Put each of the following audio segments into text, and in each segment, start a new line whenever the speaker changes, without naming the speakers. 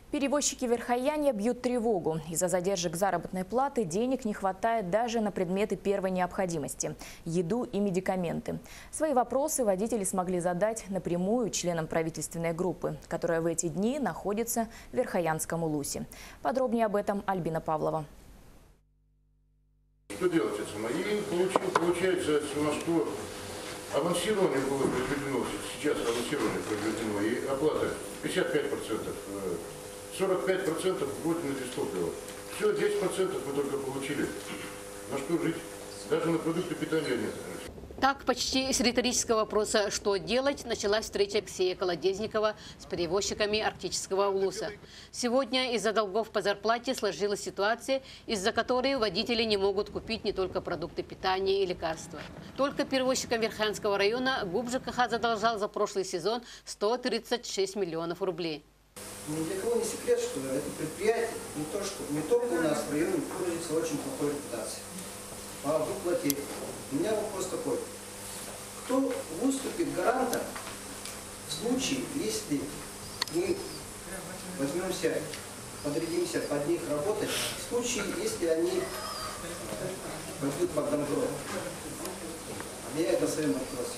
Перевозчики Верхоянья бьют тревогу. Из-за задержек заработной платы денег не хватает даже на предметы первой необходимости – еду и медикаменты. Свои вопросы водители смогли задать напрямую членам правительственной группы, которая в эти дни находится в Верхоянском улусе. Подробнее об этом Альбина Павлова.
Что делать, получается, что авансирование было произведено, сейчас авансирование произведено, и оплата 55%, 45% вроде на дистопливо. Все, 10% мы только получили. На что жить? Даже на продукты питания нет.
Так, почти с риторического вопроса «что делать?» началась встреча Алексея Колодезникова с перевозчиками Арктического улуса. Сегодня из-за долгов по зарплате сложилась ситуация, из-за которой водители не могут купить не только продукты питания и лекарства. Только перевозчикам Верхоянского района ГУП ЖКХ задолжал за прошлый сезон 136 миллионов рублей.
Ни для кого не секрет, что это предприятие не только у нас в районе пользуется очень плохой репутацией. По выплате у меня вопрос такой. Кто выступит гарантом в случае, если мы возьмемся, подрядимся под них работать, в случае, если они пойдут под банкрот? Я на своем вопросе.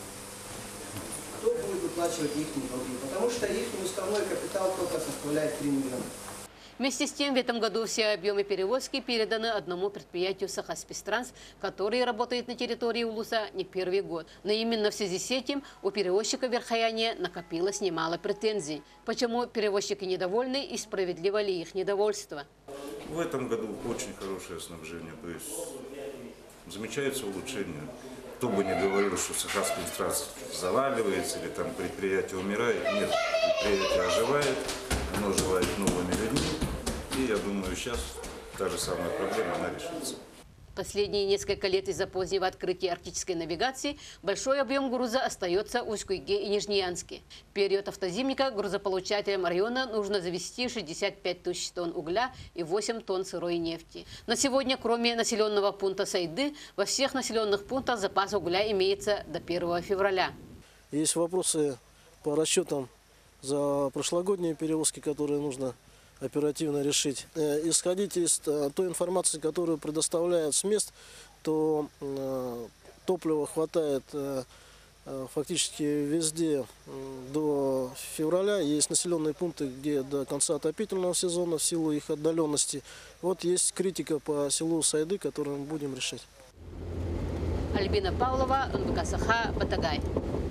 Кто будет выплачивать их долги? Потому что их уставной капитал только составляет 3 миллиона.
Вместе с тем, в этом году все объемы перевозки переданы одному предприятию «Сахаспистранс», который работает на территории улуса не первый год. Но именно в связи с этим у перевозчика Верхоянья накопилось немало претензий. Почему перевозчики недовольны и справедливо ли их недовольство?
В этом году очень хорошее снабжение, то есть замечается улучшение. Кто бы ни говорил, что Сахаспистранс заваливается или там предприятие умирает, нет, предприятие оживает, оно оживает новыми людьми. И я думаю, сейчас та же самая проблема, она решится.
Последние несколько лет из-за позднего открытия арктической навигации большой объем груза остается в Усть-Куйге и Нижнеянске. В период автозимника грузополучателям района нужно завезти 65 тысяч тонн угля и 8 тонн сырой нефти. На сегодня, кроме населенного пункта Сайды, во всех населенных пунктах запас угля имеется до 1 февраля.
Есть вопросы по расчетам за прошлогодние перевозки, которые нужно оперативно решить. Исходите из той информации, которую предоставляют с мест, то топлива хватает фактически везде до февраля. Есть населенные пункты, где до конца отопительного сезона в силу их отдаленности. Вот есть критика по селу Сайды, которую мы будем решать.
Альбина Павлова, НВК Саха, Батагай.